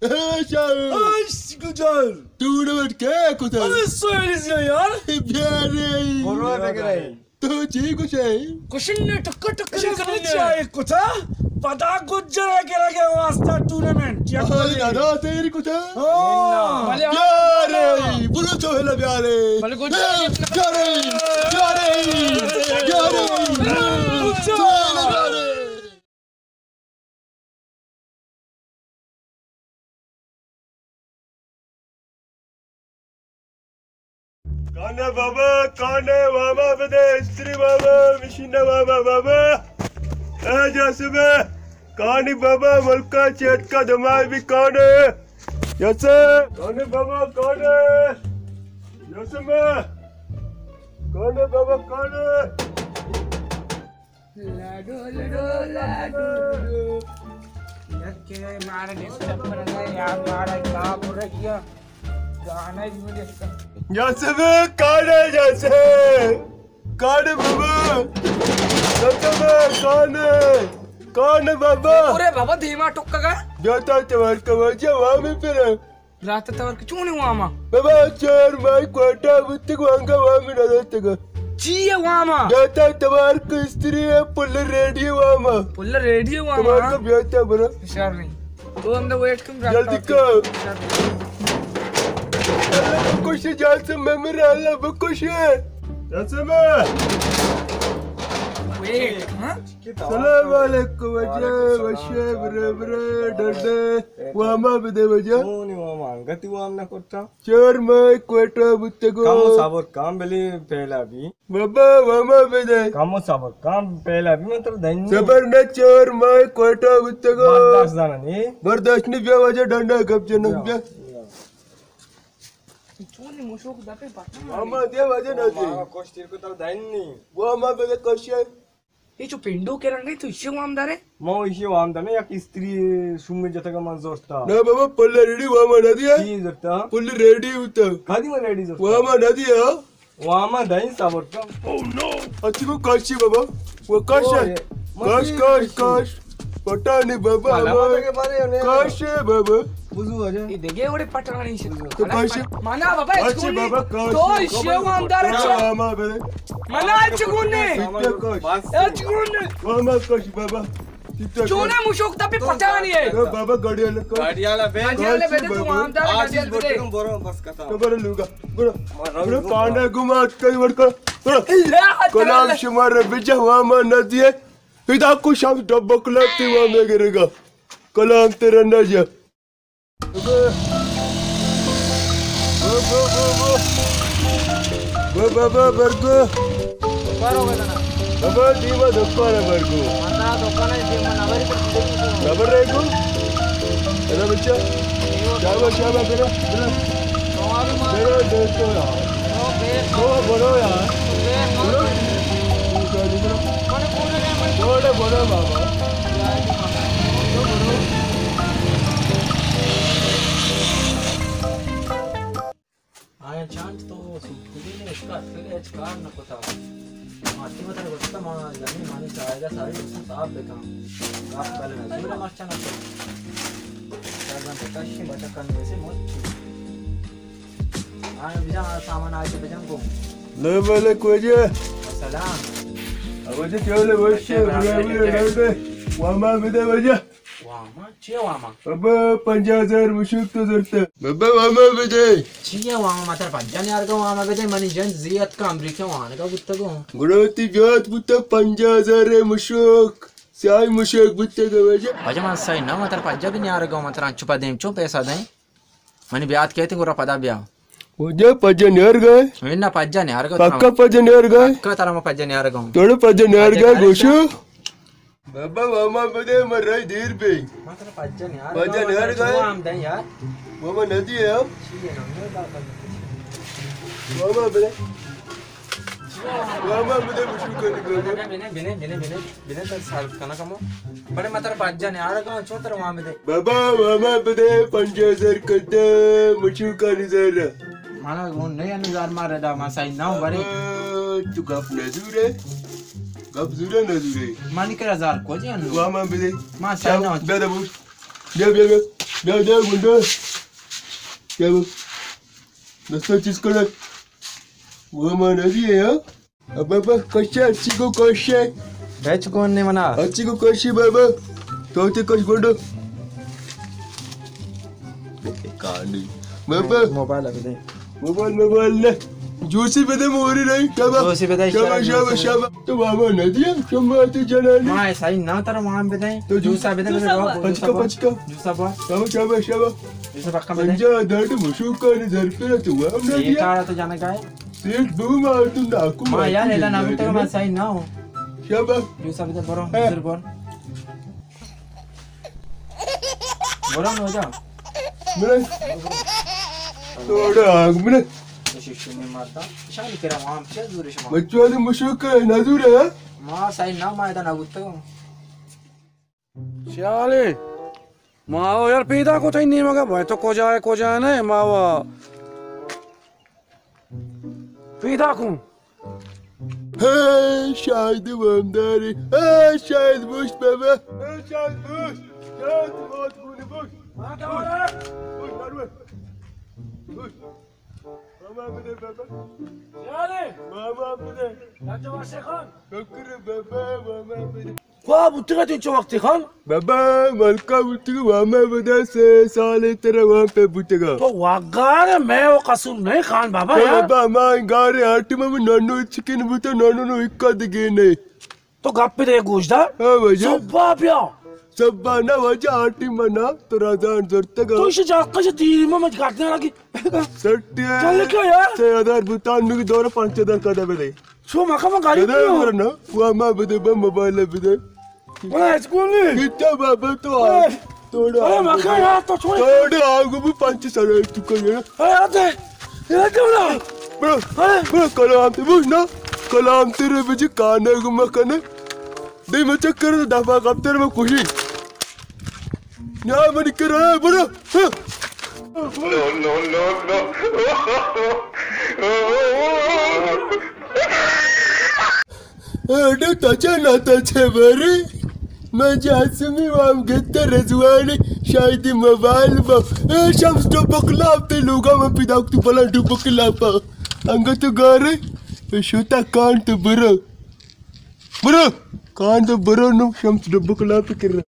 Ay güzel. Tournament क्या है कुछ अरे सोएलिस यार प्यारे बोलवा पे करे तो जी कुछ है क्वेश्चन टक्कर चाहिए कुछ पता गुजर के लगे वास्ता टूर्नामेंट या अरे दादा तेरी कुछ है भले प्यारे बोलो तो है प्यारे भले गुजर प्यारे प्यारे प्यारे काने बाबा काने बाबा बदे स्त्री बाबा मिशिना बाबा ए जैसे कानी बाबा मलका चेट का दमाई भी काने जैसे काने बाबा काने जैसे काने बाबा काने लाडो के मारे डिस्टर्ब कर रहा है यार मारा क्या बुरा किया गाना ही मुझे जैसे काने काने बाबा जैसे काने बाबा अरे बाबा धीमा टुक्का का जाता तवर का वजह वहाँ में फिर रात तवर क्यों नहीं हुआ मां बाबा चार माई क्वार्टर बुत्ते को अंगा वहाँ में न जाते का चाहिए वहाँ मां जाता तवर का स्त्री है पुल्ले रेडियो वहाँ मां पुल्ला रेडियो वहाँ तवर मां का ब्याता बरा होशियार नहीं तो अंदर वेट कम जल्दी कर कुछ जैसे मेमोरी अल्लाह बकुश है जैसे वेट हाँ सलाम वालेकुम वजह वशे बरे डडे वामा बदे वजह नहीं वामा गति वाम ना करता चार माई क्वार्टर बुत्ते को कामो साबर काम बेली पहला भी बाबा वामा बदे कामो साबर काम पहला भी मतलब धन्य सबर न चार माई क्वार्टर बुत्ते को बर्दाश्त जाना नहीं बर्दाश्त नहीं बिया वजह डंडा कब जन्म बिया चोनी मुशोक दापे पाता वामा दे वजह न दे कोश तीर को तब धन्य वामा बदे कशे ये जो पिंडो के रंग है तो इससे वामदार है मो इशी वाम दा ना या की स्त्री सुमे जता का मन जोस्ता ना बाबा पल्ले रेडी वामा नदी है की जोस्ता पल्ले रेडी होता खादी में रेडी जोस्ता वामा नदी है वामा दाई साबर का अच्छी को काशी बाबा वो काश है काश पता नहीं बाबा माता के बारे में काश है बाबा बुझू आजा ये देखे बड़े पटाने से तो काश माना बाबा अच्छी बाबा काश तो इससे वामदार है वामा बदे माना चुगुने चुगुने वामा काश बाबा चोने मुशोक दापे पटाने है तो बाबा गाड़ी वाला गाड़ियाला बे गाड़ियाला बे तो वामदार आज गाड़ियाला बोट बे कम बोरो बस कथा तो बड़ा लूगा बड़ा कांडा घुमा कई वर्का बड़ा कलाम शुमार बिजा वामा नदी है पिता को शाम डब्बा कलाती वहां में गिरेगा कलाम तेरा नजा बाबा बर्गो बरोबर ना बाबा दीवा दुकान है बर्गो माता दुकान है जे मन नवरी पर नबर रहेगो तेरा बच्चा शाबाश तेरा तेरा दोस्तों यार तो बोलो यार बोलो बोलो बाबा आया चांद तो सुखी ने इसका अकेले अचकार न पता माटी में तो बस्ता मां जमीन मानी जाएगा सारी उससे साफ देखा आप पहले ना पूरा मास्टर ना सारा प्रकाश बचा करने से मत आया बिना सामान आज बजन को ले वाले कोजे सलाम अब जे चले वशे बराबर वामा बदे वजह वामा चे वामा अब 5000 मुशुक तो जरते बाबा वामा बदे चे वामा मात्र पज्जाने यार का वामा बदे मनी जन जियत का अमेरिका वाने का बुत्ता को गुरोती जात बुत्ता 5000 मुशुक साई मुशुक बुत्ता का वजह अजय मान सही ना मात्र पज्जा भी नहीं यार का मात्र चुपा देम चो पैसा दें मनी ब्यात कहते पूरा पदा ब्या वजह पजन यार गए विन्ना पज्जा नहीं यार का पक्का पजन यार गए का तारा में पज्जा नहीं यार का थोड़े पजन यार गए गोशु बाबा वामा बदे मर रही धीर पे मात्र पज्जन यार पजन यार गए हम दें यार वामा नदी है छिए ना मैं बात वामा बदे मुशुक करने बिने तर साल कना कमो बड़े मात्र पज्जन यार का छोतर वहां में दे बाबा वामा बदे 5000 कदे मुशुक कर जरा माना वो नहीं अनुसार मारे दा मा सही ना बड़े तू गप नजूरे गप जुरे नजूरे मानी के हजार को जी अनु वामा बदे मा सही ना बेदा बुश Dada bunda. क्या वो? दस्ता चीज कर वो माना दिए यार अब कशा अच्छी को कशा वेज कौन ने मना अच्छी को कशी बाबा तो ते कश गोंडो कहानी बाबा मोबाइल अभी दे मोबाइल ले जूसी पे दे मोरी नहीं जूसी पे दे, शाबा तो बाबा नदिया शम्मा ते जनानी मां ऐसा ही ना तर वहां पे दे तो जूसा पे दे पचका जूसा बा शाबा जूसा पक्का पे दे पंजा दर्द मुशुका ने झरफे तो वो हमने ये दिया काड़ा तो जाने का है एक दो मार तुम डाकू मां यार एला ना तो मैं सही ना हो शाबा जूसा पे दे बरो जरूर बरो हो जा मेरे थोड़ा आग मेरे तो शिशु में मारता शाली करा वहां पे दूर से मां बच्चों ने मुशुका नजूर है मां सही ना मां इधर ना गुत्तो शाले माओ यार पीदा को तो नहीं मगा भाई तो को जाए ना मावा पीदा को शायद वंदारी शायद बुश बाबा शायद बुश शायद बहुत बुनी बुश हां क्या हो रहा है बुश मामा मेरे बाबा शाले मामा मेरे राजवा से खान बकर बाबा मामा मेरे वाह बुत्तिका तीन वक्त खान बाबा मलका बुतिका मामा बदा से साले तेरे वहां पे बुतिका तो वागार मैं वो कसूर नहीं खान बाबा यार बाबा मां गारे आटी में नन्नू चिकन बुता नन्नू नो इक्का दिगे नहीं तो गप्पे दे गोश्ता हां वजह सुब्बा पिया सब बाना वजह आटी मना तो राजान जरता तो इसे जाकर से तीन में मत काटने लगी सट्टे चल क्या यार 6000 बुतान नु दौरा 5000 का दे बे शो मका में गाड़ी दे वरना वो मा बदे मोबाइल बदे मैं स्कूल नहीं कितना बाबा तो थोड़ा अरे मका यार तो छोड़ थोड़ा आगु भी 5 साल चुका है अरे आते ये क्यों ना bro कलाम ते बुझ ना कलाम तेरे बजे काने को मकने दे मैं चेक कर दफा कब तेरे में खुशी ना मन कर रहा है bro अरे ताचा ना ताचा बरी मैं जासमी वाम गत्ता रजवानी शायद मोबाइल बा शम्स तो बकलाब ते लोगा में पिदाक तू बला डू बकलाब अंग तो गारे शोता कान तो बरो कान तो बरो नो शम्स तो बकलाब कर